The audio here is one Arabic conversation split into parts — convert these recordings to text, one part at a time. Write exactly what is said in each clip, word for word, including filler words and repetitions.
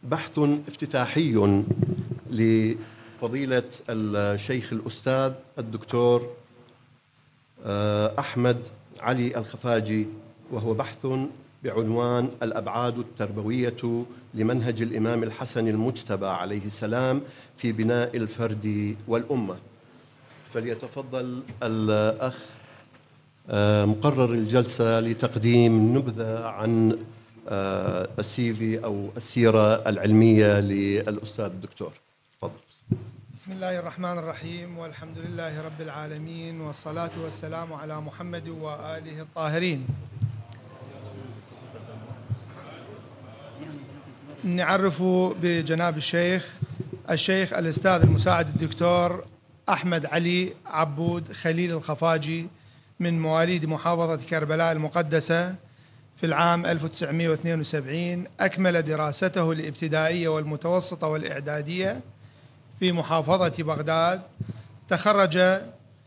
بحث افتتاحي لفضيلة الشيخ الأستاذ الدكتور أحمد علي الخفاجي، وهو بحث بعنوان الأبعاد التربوية لمنهج الإمام الحسن المجتبى عليه السلام في بناء الفرد والأمة. فليتفضل الأخ مقرر الجلسة لتقديم نبذة عن السي في أو السيرة العلمية للأستاذ الدكتور. تفضل. بسم الله الرحمن الرحيم، والحمد لله رب العالمين، والصلاة والسلام على محمد وآله الطاهرين. نعرف بجناب الشيخ الشيخ الأستاذ المساعد الدكتور أحمد علي عبود خليل الخفاجي، من مواليد محافظة كربلاء المقدسة في العام ألف وتسعمائة واثنين وسبعين. أكمل دراسته الابتدائية والمتوسطة والإعدادية في محافظة بغداد. تخرج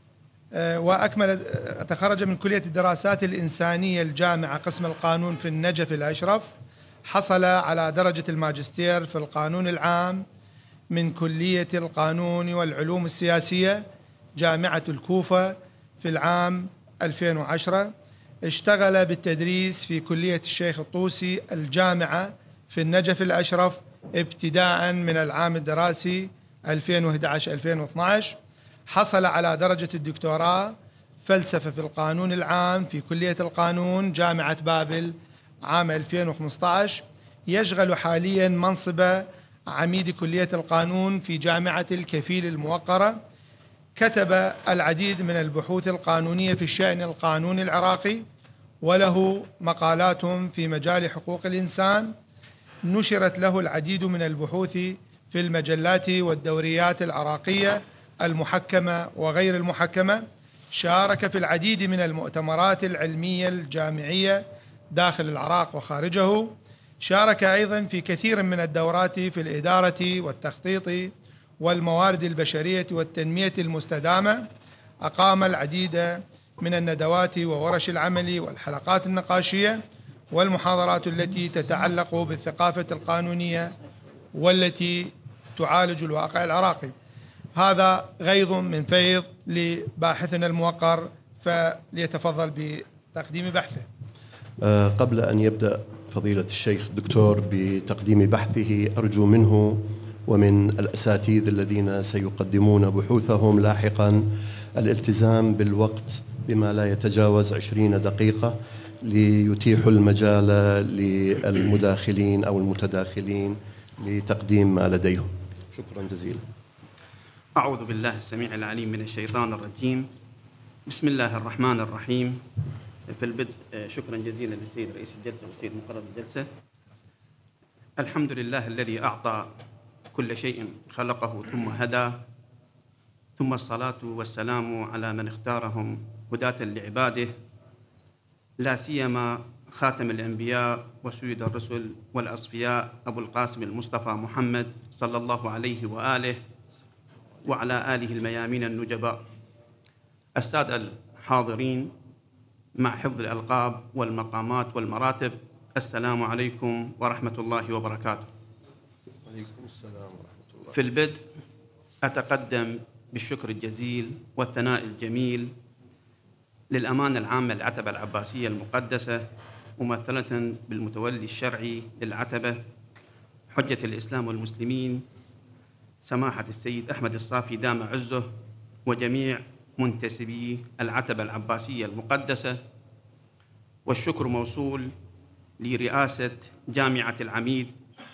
وأكمل تخرج من كلية الدراسات الإنسانية الجامعة قسم القانون في النجف الأشرف. حصل على درجة الماجستير في القانون العام من كلية القانون والعلوم السياسية جامعة الكوفة في العام ألفين وعشرة. اشتغل بالتدريس في كلية الشيخ الطوسي الجامعة في النجف الأشرف ابتداء من العام الدراسي ألفين وأحد عشر ألفين واثني عشر. حصل على درجة الدكتوراه فلسفة في القانون العام في كلية القانون جامعة بابل عام ألفين وخمسة عشر. يشغل حاليا منصب عميد كلية القانون في جامعة الكفيل الموقرة. كتب العديد من البحوث القانونية في الشأن القانوني العراقي، وله مقالات في مجال حقوق الإنسان. نشرت له العديد من البحوث في المجلات والدوريات العراقية المحكمة وغير المحكمة. شارك في العديد من المؤتمرات العلمية الجامعية داخل العراق وخارجه. شارك أيضا في كثير من الدورات في الإدارة والتخطيط والموارد البشرية والتنمية المستدامة. أقام العديد من الندوات وورش العمل والحلقات النقاشية والمحاضرات التي تتعلق بالثقافة القانونية والتي تعالج الواقع العراقي. هذا غيض من فيض لباحثنا الموقر، فليتفضل بتقديم بحثه. أه قبل أن يبدأ فضيلة الشيخ الدكتور بتقديم بحثه، أرجو منه ومن الأساتذة الذين سيقدمون بحوثهم لاحقا الالتزام بالوقت بما لا يتجاوز عشرين دقيقة ليتيحوا المجال للمداخلين أو المتداخلين لتقديم ما لديهم. شكرا جزيلا. أعوذ بالله السميع العليم من الشيطان الرجيم. بسم الله الرحمن الرحيم. في البدء شكرا جزيلا للسيد رئيس الجلسة والسيد مقرر الجلسة. الحمد لله الذي أعطى كل شيء خلقه ثم هدى، ثم الصلاة والسلام على من اختارهم هداة لعباده، لا سيما خاتم الأنبياء وسيد الرسل والأصفياء أبو القاسم المصطفى محمد صلى الله عليه وآله وعلى آله الميامين النجباء. السادة الحاضرين، مع حفظ الألقاب والمقامات والمراتب، السلام عليكم ورحمة الله وبركاته. عليكم السلام ورحمة الله. في البدء أتقدم بالشكر الجزيل والثناء الجميل للأمانة العامة للعتبة العباسية المقدسة، ممثلة بالمتولي الشرعي للعتبة حجة الإسلام والمسلمين سماحة السيد أحمد الصافي دام عزه، وجميع منتسبي العتبة العباسية المقدسة. والشكر موصول لرئاسة جامعة العميد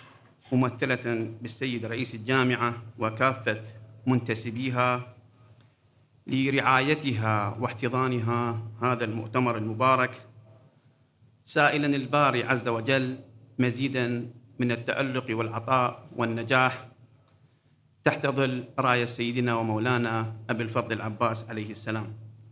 ممثلة بالسيد رئيس الجامعة وكافة منتسبيها لرعايتها واحتضانها هذا المؤتمر المبارك، سائلا الباري عز وجل مزيدا من التألق والعطاء والنجاح تحت ظل راية سيدنا ومولانا أبي الفضل العباس عليه السلام.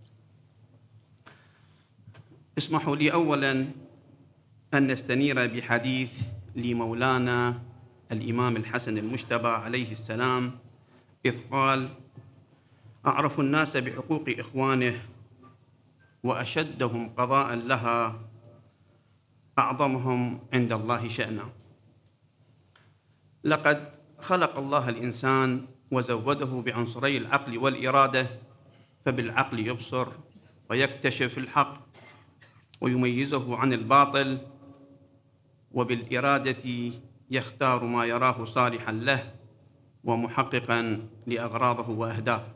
اسمحوا لي أولا أن نستنير بحديث لمولانا الإمام الحسن المجتبى عليه السلام، إذ قال: أعرف الناس بحقوق إخوانه وأشدهم قضاء لها أعظمهم عند الله شأنا. لقد خلق الله الإنسان وزوده بعنصري العقل والإرادة، فبالعقل يبصر ويكتشف الحق ويميزه عن الباطل، وبالإرادة يختار ما يراه صالحا له ومحققا لأغراضه وأهدافه.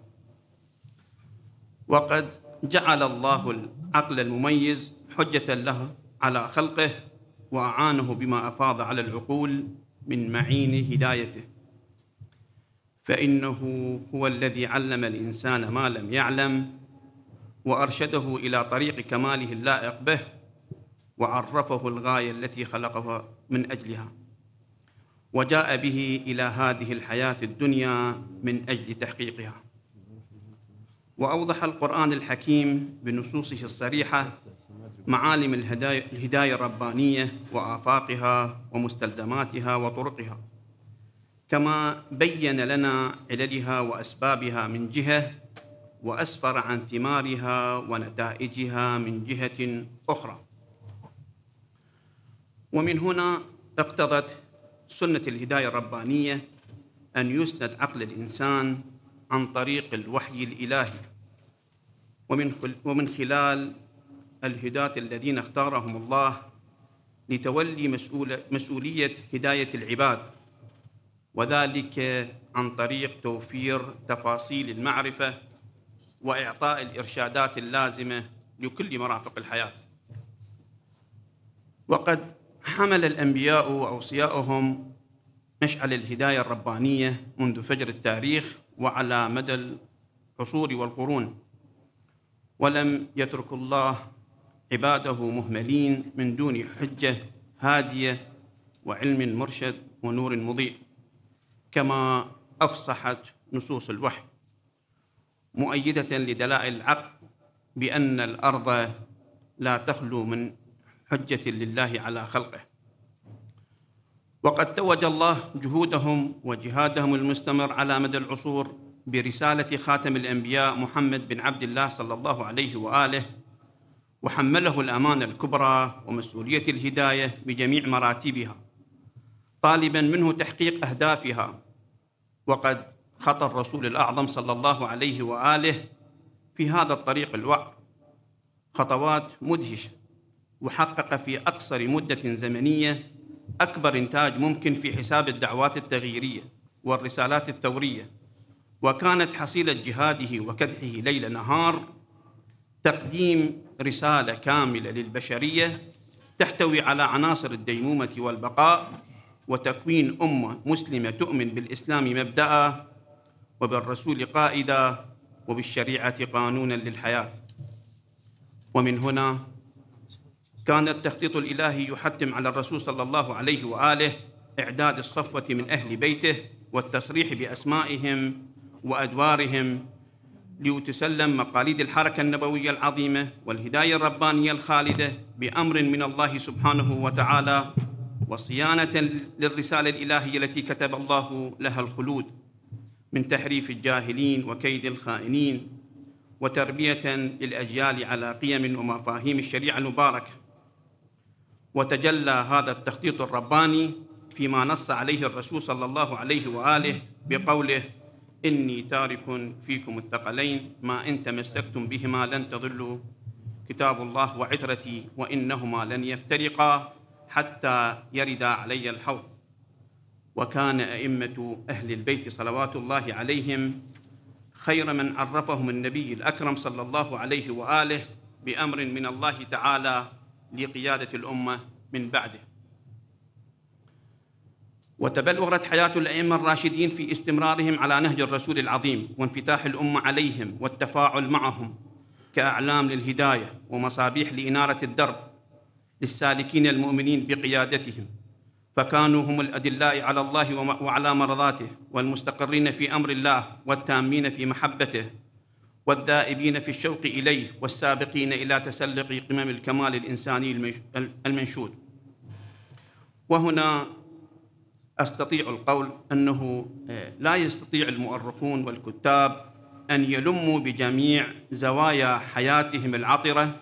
وقد جعل الله العقل المميز حجة له على خلقه، وأعانه بما أفاض على العقول من معين هدايته، فإنه هو الذي علم الإنسان ما لم يعلم، وأرشده إلى طريق كماله اللائق به، وعرفه الغاية التي خلقه من أجلها، وجاء به إلى هذه الحياة الدنيا من أجل تحقيقها. وأوضح القرآن الحكيم بنصوصه الصريحة معالم الهداية الربانية وآفاقها ومستلزماتها وطرقها، كما بين لنا عللها وأسبابها من جهة، وأسفر عن ثمارها ونتائجها من جهة أخرى. ومن هنا اقتضت سنة الهداية الربانية أن يسند عقل الإنسان عن طريق الوحي الإلهي، ومن ومن خلال الهداة الذين اختارهم الله لتولي مسؤول مسؤولية هداية العباد، وذلك عن طريق توفير تفاصيل المعرفة وإعطاء الإرشادات اللازمة لكل مرافق الحياة. وقد حمل الأنبياء وأوصياؤهم مشعل الهداية الربانية منذ فجر التاريخ وعلى مدى العصور والقرون، ولم يترك الله عباده مهملين من دون حجة هادية وعلم مرشد ونور مضيء، كما أفصحت نصوص الوحي مؤيدة لدلائل العقل بأن الأرض لا تخلو من حجة لله على خلقه. وقد توج الله جهودهم وجهادهم المستمر على مدى العصور برسالة خاتم الأنبياء محمد بن عبد الله صلى الله عليه وآله، وحمله الأمانة الكبرى ومسؤولية الهداية بجميع مراتبها، طالبا منه تحقيق أهدافها. وقد خطى الرسول الأعظم صلى الله عليه وآله في هذا الطريق الوعر خطوات مدهشة، وحقق في أقصر مدة زمنية أكبر إنتاج ممكن في حساب الدعوات التغييرية والرسالات الثورية، وكانت حصيلة جهاده وكدحه ليل نهار تقديم رسالة كاملة للبشرية تحتوي على عناصر الديمومة والبقاء، وتكوين أمة مسلمة تؤمن بالإسلام مبدأ، وبالرسول قائدا، وبالشريعة قانونا للحياة. ومن هنا كان التخطيط الإلهي يحتم على الرسول صلى الله عليه وآله إعداد الصفوة من أهل بيته والتصريح بأسمائهم وأدوارهم لتسلم مقاليد الحركة النبوية العظيمة والهداية الربانية الخالدة بأمر من الله سبحانه وتعالى، وصيانة للرسالة الإلهية التي كتب الله لها الخلود من تحريف الجاهلين وكيد الخائنين، وتربية للأجيال على قيم ومفاهيم الشريعة المباركة. وتجلى هذا التخطيط الرباني فيما نص عليه الرسول صلى الله عليه وآله بقوله: إني تارك فيكم الثقلين ما إن تمسكتم بهما لن تضلوا، كتاب الله وعترتي وإنهما لن يفترقا حتى يردا علي الحوض. وكان أئمة أهل البيت صلوات الله عليهم خير من عرفهم النبي الأكرم صلى الله عليه وآله بأمر من الله تعالى لقيادة الأمة من بعده. وتبلورت حياة الأئمة الراشدين في استمرارهم على نهج الرسول العظيم وانفتاح الأمة عليهم والتفاعل معهم كأعلام للهداية ومصابيح لإنارة الدرب للسالكين المؤمنين بقيادتهم، فكانوا هم الأدلاء على الله وعلى مرضاته، والمستقرين في أمر الله، والتامين في محبته، والذائبين في الشوق إليه، والسابقين إلى تسلق قمم الكمال الإنساني المنشود. وهنا أستطيع القول أنه لا يستطيع المؤرخون والكتاب أن يلموا بجميع زوايا حياتهم العطرة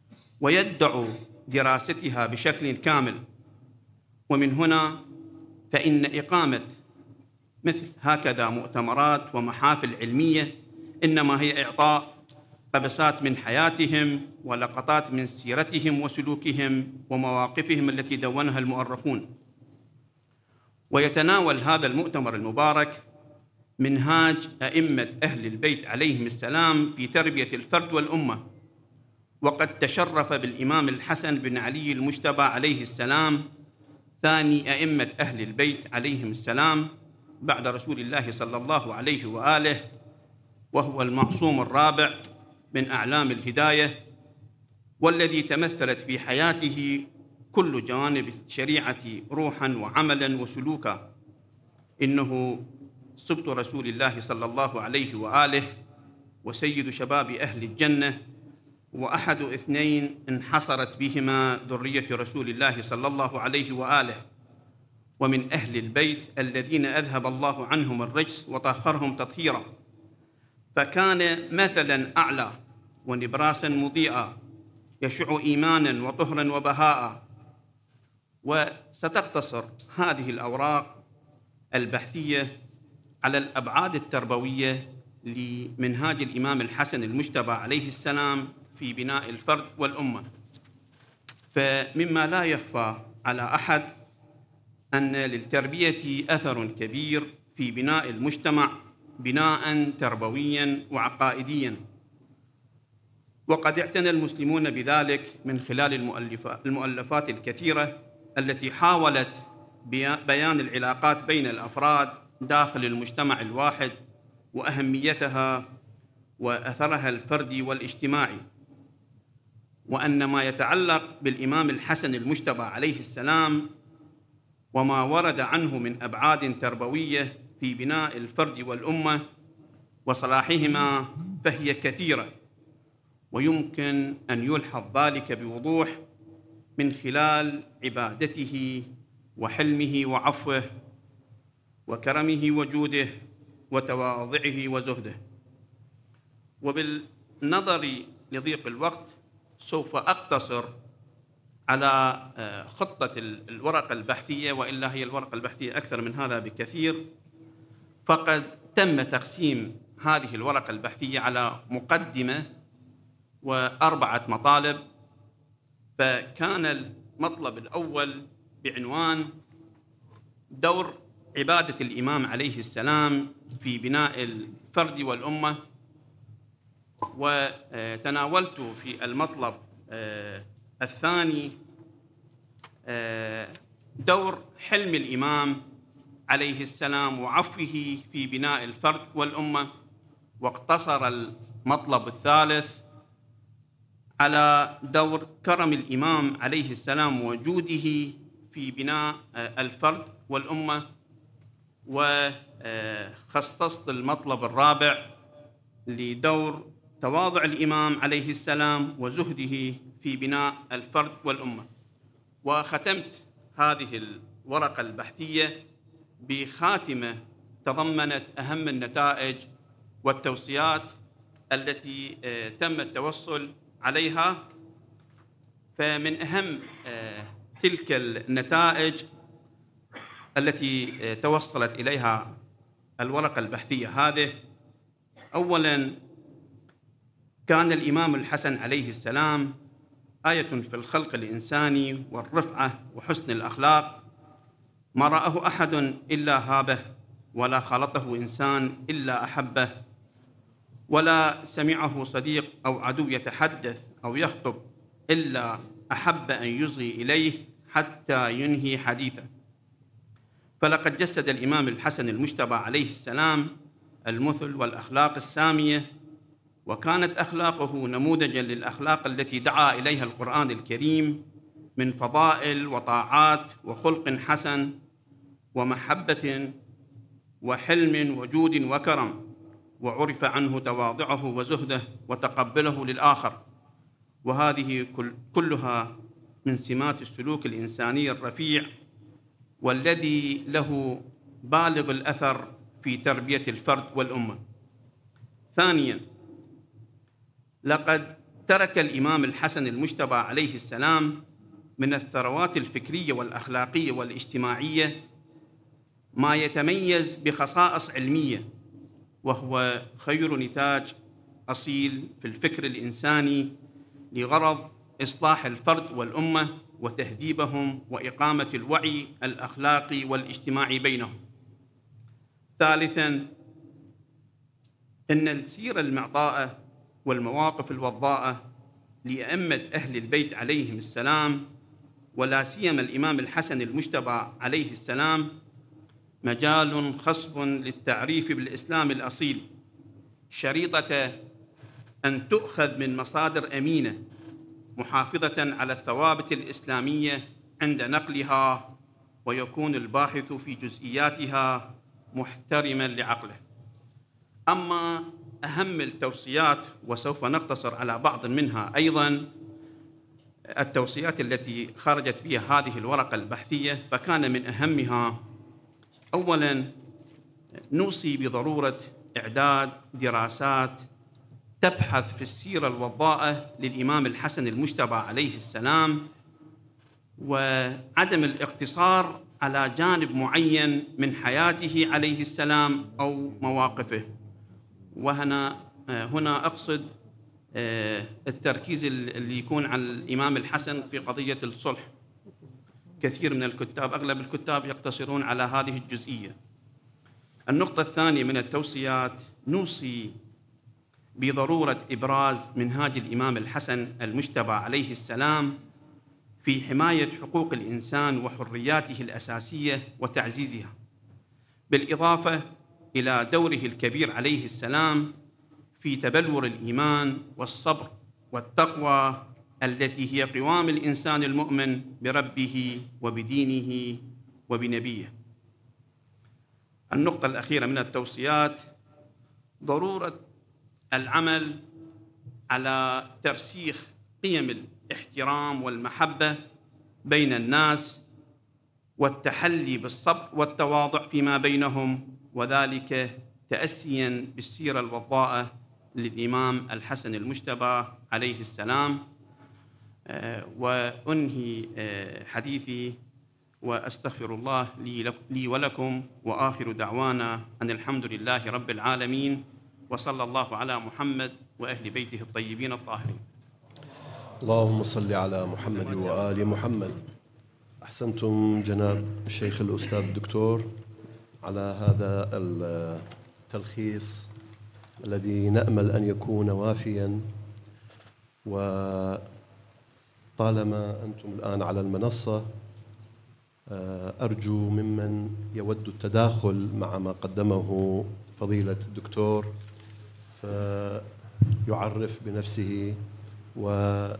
ويدعوا دراستها بشكل كامل. ومن هنا فإن إقامة مثل هكذا مؤتمرات ومحافل علمية إنما هي إعطاء قبسات من حياتهم ولقطات من سيرتهم وسلوكهم ومواقفهم التي دونها المؤرخون. ويتناول هذا المؤتمر المبارك منهاج أئمة أهل البيت عليهم السلام في تربية الفرد والأمة، وقد تشرف بالإمام الحسن بن علي المجتبى عليه السلام ثاني أئمة أهل البيت عليهم السلام بعد رسول الله صلى الله عليه وآله، وهو المعصوم الرابع من أعلام الهداية، والذي تمثلت في حياته كل جوانب الشريعة روحاً وعملاً وسلوكاً. إنه سبط رسول الله صلى الله عليه وآله وسيد شباب أهل الجنة، وأحد اثنين انحصرت بهما ذرية رسول الله صلى الله عليه وآله، ومن أهل البيت الذين أذهب الله عنهم الرجس وطهرهم تطهيرا، فكان مثلاً أعلى ونبراساً مضيئا يشع إيماناً وطهراً وبهاء. وستقتصر هذه الأوراق البحثية على الأبعاد التربوية لمنهاج الإمام الحسن المجتبى عليه السلام في بناء الفرد والأمة. فمما لا يخفى على أحد أن للتربية أثر كبير في بناء المجتمع بناء تربويا وعقائديا، وقد اعتنى المسلمون بذلك من خلال المؤلفات الكثيرة التي حاولت بيان العلاقات بين الأفراد داخل المجتمع الواحد وأهميتها وأثرها الفردي والاجتماعي. وأن ما يتعلق بالإمام الحسن المجتبى عليه السلام وما ورد عنه من أبعاد تربوية في بناء الفرد والأمة وصلاحهما فهي كثيرة، ويمكن أن يلحظ ذلك بوضوح من خلال عبادته وحلمه وعفوه وكرمه وجوده وتواضعه وزهده. وبالنظر لضيق الوقت سوف أقتصر على خطة الورقة البحثية، وإلا هي الورقة البحثية أكثر من هذا بكثير. فقد تم تقسيم هذه الورقة البحثية على مقدمة وأربعة مطالب. فكان المطلب الأول بعنوان دور عبادة الإمام عليه السلام في بناء الفرد والأمة، وتناولت في المطلب الثاني دور حلم الإمام عليه السلام وعفوه في بناء الفرد والأمة، واقتصر المطلب الثالث على دور كرم الإمام عليه السلام وجوده في بناء الفرد والأمة. وخصصت المطلب الرابع لدور تواضع الإمام عليه السلام وزهده في بناء الفرد والأمة. وختمت هذه الورقة البحثية بخاتمة تضمنت أهم النتائج والتوصيات التي تم التوصل عليها. فمن أهم تلك النتائج التي توصلت إليها الورقة البحثية هذه: أولاً، كان الإمام الحسن عليه السلام آية في الخلق الإنساني والرفعة وحسن الأخلاق، ما رآه أحد إلا هابه، ولا خالطه إنسان إلا أحبه، ولا سمعه صديق أو عدو يتحدث أو يخطب إلا أحب أن يصغي إليه حتى ينهي حديثه. فلقد جسد الإمام الحسن المجتبى عليه السلام المثل والأخلاق السامية، وكانت أخلاقه نموذجاً للأخلاق التي دعا إليها القرآن الكريم من فضائل وطاعات وخلق حسن ومحبة وحلم وجود وكرم، وعرف عنه تواضعه وزهده وتقبله للآخر. وهذه كلها من سمات السلوك الإنساني الرفيع، والذي له بالغ الأثر في تربية الفرد والأمة. ثانياً، لقد ترك الإمام الحسن المجتبى عليه السلام من الثروات الفكرية والأخلاقية والاجتماعية ما يتميز بخصائص علمية، وهو خير نتاج أصيل في الفكر الإنساني لغرض إصلاح الفرد والأمة وتهذيبهم وإقامة الوعي الأخلاقي والاجتماعي بينهم. ثالثاً، إن السيرة المعطاءة والمواقف الوضاءة لأئمة أهل البيت عليهم السلام، ولا سيما الإمام الحسن المجتبى عليه السلام، مجال خصب للتعريف بالإسلام الأصيل، شريطة أن تؤخذ من مصادر أمينة محافظة على الثوابت الإسلامية عند نقلها، ويكون الباحث في جزئياتها محترماً لعقله. أما أهم التوصيات، وسوف نقتصر على بعض منها أيضاً، التوصيات التي خرجت بها هذه الورقة البحثية، فكان من أهمها: أولاً، نوصي بضرورة إعداد دراسات تبحث في السيرة الوضاءة للإمام الحسن المجتبى عليه السلام، وعدم الاقتصار على جانب معين من حياته عليه السلام أو مواقفه. وهنا هنا أقصد التركيز اللي يكون على الإمام الحسن في قضية الصلح. كثير من الكتاب، أغلب الكتاب يقتصرون على هذه الجزئية. النقطة الثانية من التوصيات، نوصي بضرورة إبراز منهاج الإمام الحسن المجتبى عليه السلام في حماية حقوق الإنسان وحرياته الأساسية وتعزيزها، بالإضافة إلى دوره الكبير عليه السلام في تبلور الإيمان والصبر والتقوى التي هي قوام الإنسان المؤمن بربه وبدينه وبنبيه. النقطة الأخيرة من التوصيات، ضرورة العمل على ترسيخ قيم الاحترام والمحبة بين الناس، والتحلي بالصبر والتواضع فيما بينهم، وذلك تأسياً بالسيرة الوضاءة للإمام الحسن المجتبى عليه السلام. وأنهي حديثي وأستغفر الله لي ولكم، وآخر دعوانا أن الحمد لله رب العالمين، وصلى الله على محمد وأهل بيته الطيبين الطاهرين. اللهم صل على محمد وآل محمد. أحسنتم جناب الشيخ الأستاذ الدكتور على هذا التلخيص الذي نأمل أن يكون وافياً. وطالما أنتم الآن على المنصة، أرجو ممن يود التداخل مع ما قدمه فضيلة الدكتور فيعرف بنفسه، وأرجو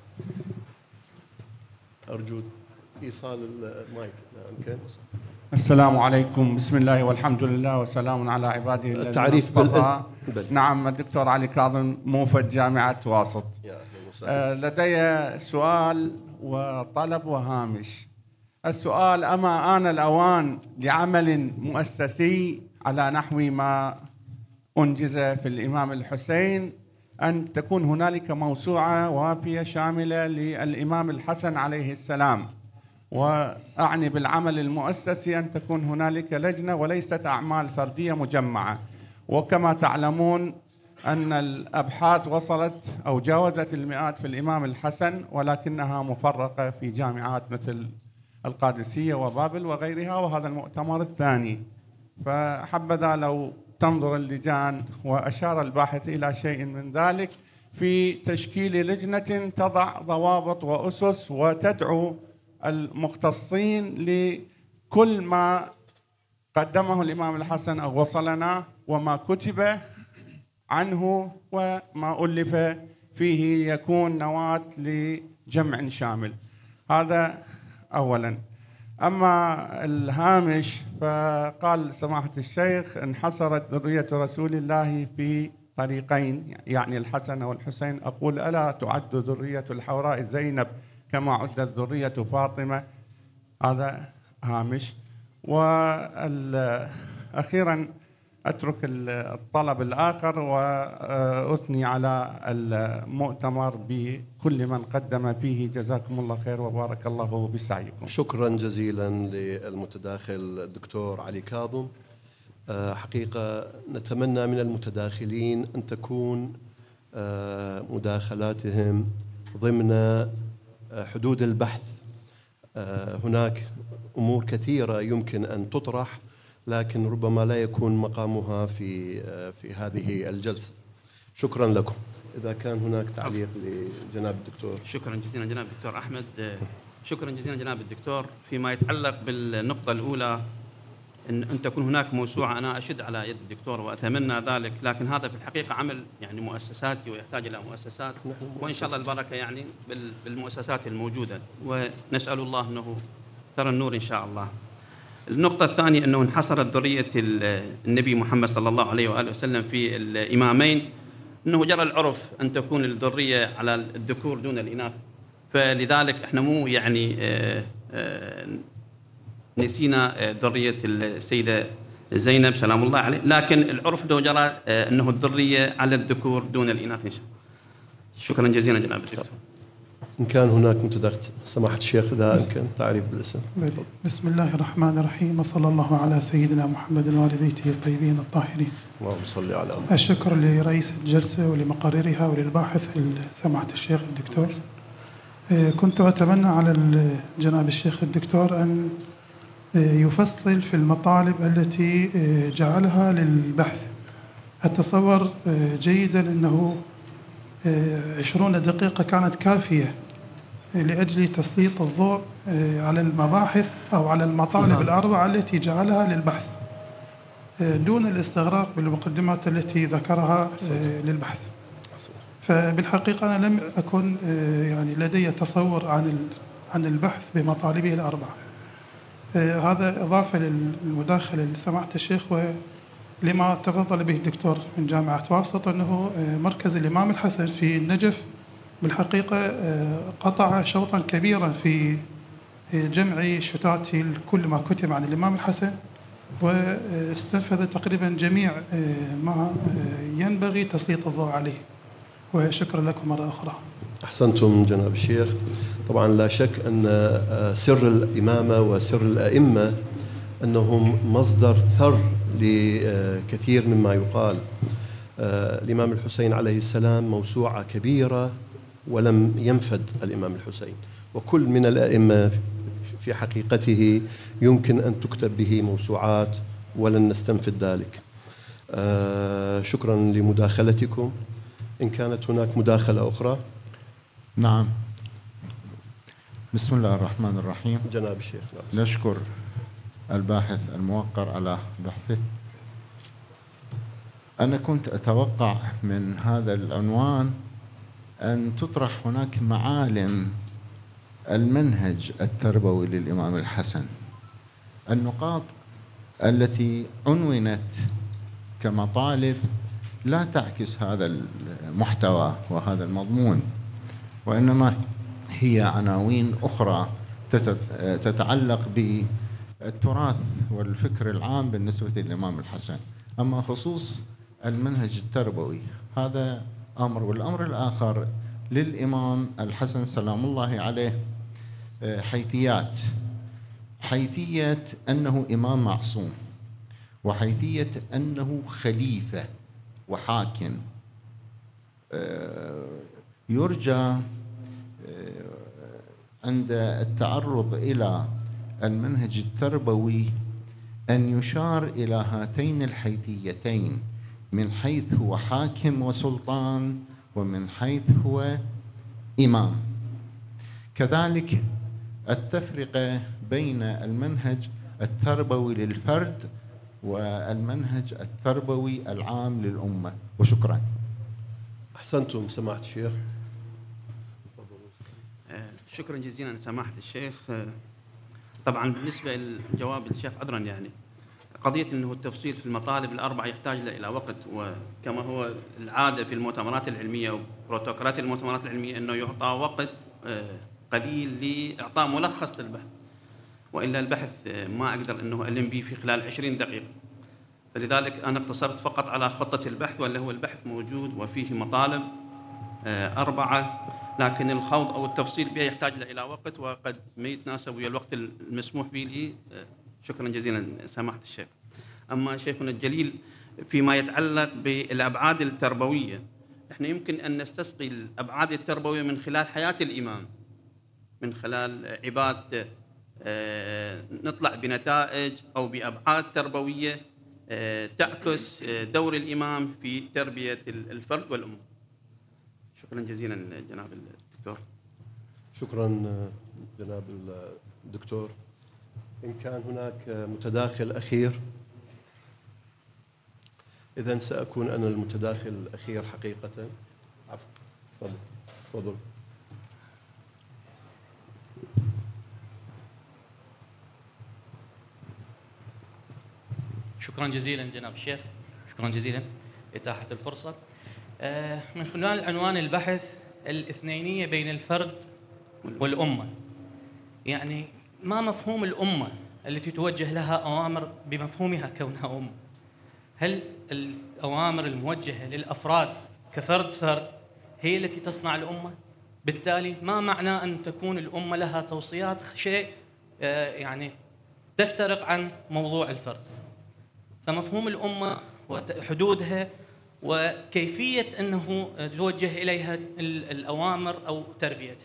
إيصال المايك. أمكن؟ السلام عليكم، بسم الله والحمد لله وسلام على عباده الذين التعريف اصطفى. بال... نعم، الدكتور علي كاظم، موفد جامعة واسط. آه لدي سؤال وطلب وهامش. السؤال: أما آن الأوان لعمل مؤسسي على نحو ما أنجز في الإمام الحسين، أن تكون هنالك موسوعة وافية شاملة للإمام الحسن عليه السلام؟ وأعني بالعمل المؤسسي أن تكون هنالك لجنة وليست أعمال فردية مجمعة. وكما تعلمون أن الأبحاث وصلت أو جاوزت المئات في الإمام الحسن، ولكنها مفرقة في جامعات مثل القادسية وبابل وغيرها، وهذا المؤتمر الثاني. فحبذا لو تنظر اللجان، وأشار الباحث إلى شيء من ذلك، في تشكيل لجنة تضع ضوابط وأسس وتدعو المختصين لكل ما قدمه الإمام الحسن أو وصلنا، وما كتب عنه وما ألف فيه، يكون نواة لجمع شامل. هذا أولاً. أما الهامش، فقال سماحة الشيخ: انحصرت ذرية رسول الله في طريقين، يعني الحسن والحسين. أقول: ألا تعد ذرية الحوراء زينب كما عدت ذرية فاطمة؟ هذا هامش. وأخيراً، أترك الطلب الآخر وأثني على المؤتمر بكل من قدم فيه. جزاكم الله خير وبارك الله بسعيكم. شكرا جزيلا للمتداخل الدكتور علي كاظم. حقيقة نتمنى من المتداخلين أن تكون مداخلاتهم ضمن حدود البحث. هناك أمور كثيرة يمكن أن تطرح، لكن ربما لا يكون مقامها في في هذه الجلسة. شكرا لكم. إذا كان هناك تعليق لجناب الدكتور. شكرا جزيلا جناب الدكتور أحمد. شكرا جزيلا جناب الدكتور. فيما يتعلق بالنقطة الأولى أن أن تكون هناك موسوعة، أنا أشد على يد الدكتور وأتمنى ذلك، لكن هذا في الحقيقة عمل يعني مؤسساتي ويحتاج إلى مؤسسات، وإن شاء الله البركة يعني بالمؤسسات الموجودة، ونسأل الله أنه ترى النور إن شاء الله. النقطة الثانية أنه انحصرت ذرية النبي محمد صلى الله عليه وآله وسلم في الإمامين، أنه جرى العرف أن تكون الذرية على الذكور دون الإناث، فلذلك إحنا مو يعني آآ آآ نسينا ذرية السيدة زينب سلام الله عليه، لكن العرف لو جرى أنه الذرية على الذكور دون الإناث إن شاء الله. شكرا جزيلا جناب الدكتور. إن كان هناك متداخل سماحة الشيخ إذا أمكن تعريف بالاسم. بسم الله الرحمن الرحيم، وصلى الله على سيدنا محمد وآل بيته الطيبين الطاهرين. اللهم صل على محمد. الشكر لرئيس الجلسة ولمقررها وللباحث سماحة الشيخ الدكتور. كنت أتمنى على جناب الشيخ الدكتور أن يفصل في المطالب التي جعلها للبحث. أتصور جيدا أنه عشرون دقيقة كانت كافية لأجل تسليط الضوء على المباحث أو على المطالب الأربعة التي جعلها للبحث دون الاستغراق بالمقدمات التي ذكرها للبحث. فبالحقيقة أنا لم أكن يعني لدي تصور عن عن البحث بمطالبه الأربعة. هذا إضافة للمداخلة لسماحة الشيخ ولما تفضل به الدكتور من جامعة واسط، أنه مركز الإمام الحسن في النجف بالحقيقة قطع شوطا كبيرا في جمع شتات كل ما كتب عن الإمام الحسن، واستنفذ تقريبا جميع ما ينبغي تسليط الضوء عليه. وشكرا لكم مرة أخرى. أحسنتم جناب الشيخ. طبعا لا شك أن سر الإمامة وسر الأئمة أنهم مصدر ثر لكثير مما يقال. الإمام الحسين عليه السلام موسوعة كبيرة ولم ينفد الإمام الحسين، وكل من الأئمة في حقيقته يمكن أن تكتب به موسوعات ولن نستنفد ذلك. شكرا لمداخلتكم. إن كانت هناك مداخلة أخرى. نعم. بسم الله الرحمن الرحيم. جناب الشيخ. نعم. نشكر الباحث الموقر على بحثه. أنا كنت أتوقع من هذا العنوان أن تطرح هناك معالم المنهج التربوي للإمام الحسن، النقاط التي عنونت كمطالب لا تعكس هذا المحتوى وهذا المضمون، وإنما هي عناوين أخرى تتعلق بالتراث والفكر العام بالنسبة للإمام الحسن. أما خصوص المنهج التربوي هذا أمر، والأمر الآخر للإمام الحسن سلام الله عليه حيثيات، حيثية أنه إمام معصوم، وحيثية أنه خليفة وحاكم. يرجى عند التعرض إلى المنهج التربوي أن يشار إلى هاتين الحيثيتين من حيث هو حاكم وسلطان ومن حيث هو إمام. كذلك التفرقة بين المنهج التربوي للفرد والمنهج التربوي العام للأمة. وشكرا. أحسنتم سماحة الشيخ. شكرا جزيلا سماحة الشيخ. طبعا بالنسبة لجواب الشيخ عذرا يعني قضية أنه التفصيل في المطالب الأربعة يحتاج إلى وقت، وكما هو العادة في المؤتمرات العلمية وبروتوكولات المؤتمرات العلمية أنه يعطى وقت قليل لإعطاء ملخص للبحث، وإلا البحث ما أقدر أنه ألم به في خلال عشرين دقيقة. فلذلك أنا اقتصرت فقط على خطة البحث، واللي هو البحث موجود وفيه مطالب أربعة، لكن الخوض أو التفصيل بها يحتاج إلى وقت، وقد ما يتناسب ويا الوقت المسموح به لي. شكرا جزيلا سماحة الشيخ. أما شيخنا الجليل فيما يتعلق بالأبعاد التربوية، احنا يمكن أن نستسقي الأبعاد التربوية من خلال حياة الإمام، من خلال عباد نطلع بنتائج أو بأبعاد تربوية تعكس دور الإمام في تربية الفرد والأمة. شكرا جزيلا جناب الدكتور. شكرا جناب الدكتور. إن كان هناك متداخل أخير، إذن سأكون أنا المتداخل الأخير حقيقة. عفوا، تفضل تفضل. شكرا جزيلا جناب الشيخ، شكرا جزيلا إتاحة الفرصة. من خلال عنوان البحث الاثنينية بين الفرد والأمة، يعني ما مفهوم الأمة التي توجه لها أوامر بمفهومها كونها أمة؟ هل الأوامر الموجهة للأفراد كفرد فرد هي التي تصنع الأمة؟ بالتالي ما معنى أن تكون الأمة لها توصيات شيء يعني تفترق عن موضوع الفرد؟ فمفهوم الأمة وحدودها وكيفية أنه توجه إليها الأوامر أو تربيتها.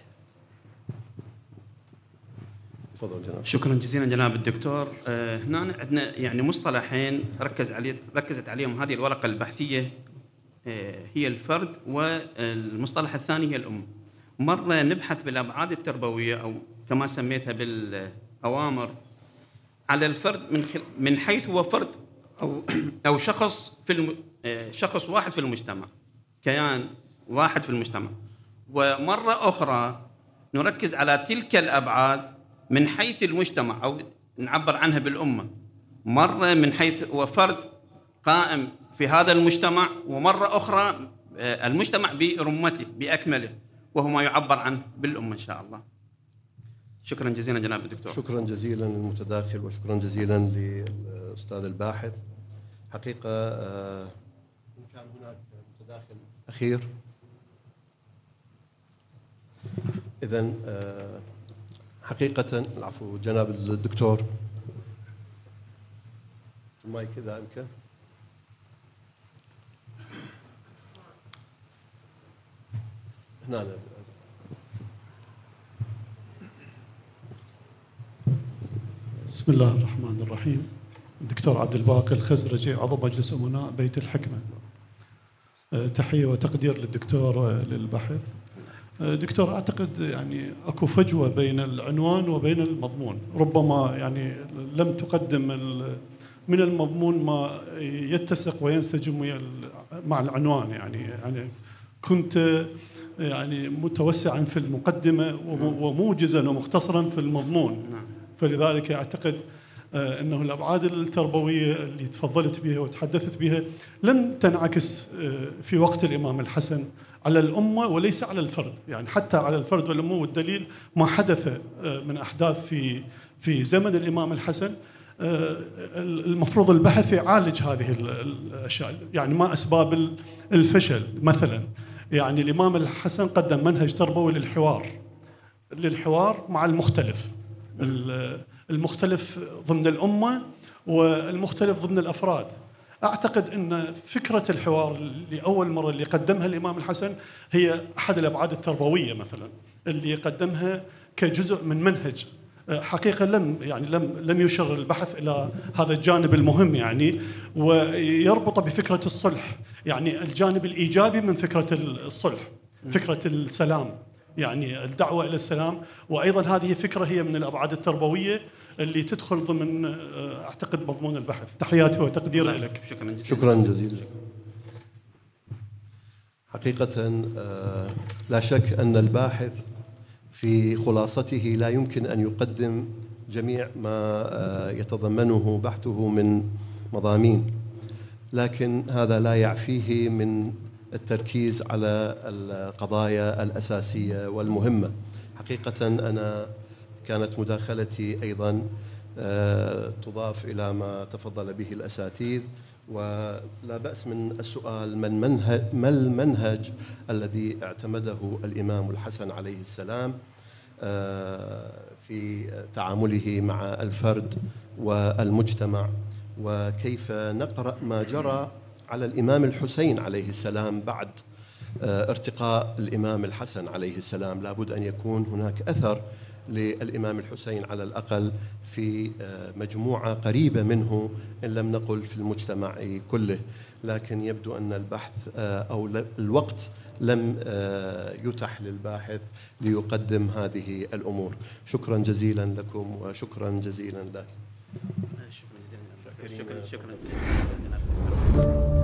تفضل جناب. شكرا جزيلا جناب الدكتور. هنا عندنا يعني مصطلحين ركز عليه ركزت عليهم هذه الورقة البحثية، هي الفرد، والمصطلح الثاني هي الأمة. مرة نبحث بالأبعاد التربوية أو كما سميتها بالأوامر على الفرد من من حيث هو فرد أو أو شخص في الم... شخص واحد في المجتمع، كيان واحد في المجتمع. ومرة أخرى نركز على تلك الأبعاد من حيث المجتمع أو نعبر عنها بالأمة، مرة من حيث هو فرد قائم في هذا المجتمع، ومرة أخرى المجتمع برمته بأكمله، وهو ما يعبر عنه بالأمة إن شاء الله. شكرا جزيلا جناب الدكتور. شكرا جزيلا للمتداخل، وشكرا جزيلا للأستاذ الباحث. حقيقة إن كان هناك متداخل أخير، إذن حقيقة العفو جناب الدكتور، المايك إذا أمكن. هنا أنا. بسم الله الرحمن الرحيم. الدكتور عبد الباقي الخزرجي، عضو مجلس أمناء بيت الحكمة. تحية وتقدير للدكتور للبحث. دكتور، أعتقد يعني أكو فجوة بين العنوان وبين المضمون، ربما يعني لم تقدم من المضمون ما يتسق وينسجم مع العنوان. يعني يعني كنت يعني متوسعا في المقدمة وموجزا ومختصرا في المضمون، فلذلك أعتقد أنه الأبعاد التربوية اللي تفضلت بها وتحدثت بها لم تنعكس في وقت الإمام الحسن على الأمة وليس على الفرد، يعني حتى على الفرد والأمة. والدليل ما حدث من أحداث في في زمن الإمام الحسن. المفروض البحث يعالج هذه الأشياء، يعني ما أسباب الفشل. مثلا يعني الإمام الحسن قدم منهج تربوي للحوار للحوار مع المختلف، المختلف ضمن الأمة والمختلف ضمن الأفراد. أعتقد أن فكرة الحوار لأول مرة اللي قدمها الإمام الحسن هي أحد الأبعاد التربوية مثلا اللي قدمها كجزء من منهج. حقيقة لم يعني لم لم يشر البحث إلى هذا الجانب المهم، يعني ويربط بفكرة الصلح، يعني الجانب الإيجابي من فكرة الصلح، فكرة السلام، يعني الدعوة إلى السلام. وأيضا هذه فكرة هي من الأبعاد التربوية اللي تدخل ضمن أعتقد مضمون البحث. تحياتي وتقديري لك. شكرا جزيلا. شكرا جزيلا. حقيقة لا شك أن الباحث في خلاصته لا يمكن أن يقدم جميع ما يتضمنه بحثه من مضامين، لكن هذا لا يعفيه من التركيز على القضايا الأساسية والمهمة. حقيقة أنا كانت مداخلتي أيضا تضاف إلى ما تفضل به الأساتذة. ولا بأس من السؤال: من منهج ما المنهج الذي اعتمده الإمام الحسن عليه السلام في تعامله مع الفرد والمجتمع، وكيف نقرأ ما جرى على الإمام الحسين عليه السلام بعد ارتقاء الإمام الحسن عليه السلام؟ لابد أن يكون هناك أثر للإمام الحسين على الأقل في مجموعة قريبة منه، إن لم نقل في المجتمع كله. لكن يبدو أن البحث أو الوقت لم يتح للباحث ليقدم هذه الأمور. شكرا جزيلا لكم وشكرا جزيلا له. شكرا جزيلا. شكرا جزيلا.